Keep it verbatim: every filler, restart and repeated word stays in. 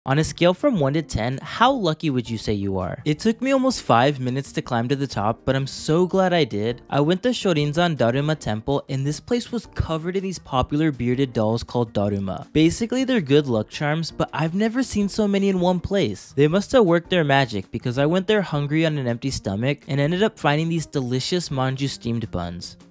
On a scale from one to ten, how lucky would you say you are? It took me almost five minutes to climb to the top, but I'm so glad I did. I went to Shorinzan Daruma Temple, and this place was covered in these popular bearded dolls called Daruma. Basically, they're good luck charms, but I've never seen so many in one place. They must have worked their magic, because I went there hungry on an empty stomach and ended up finding these delicious manju steamed buns.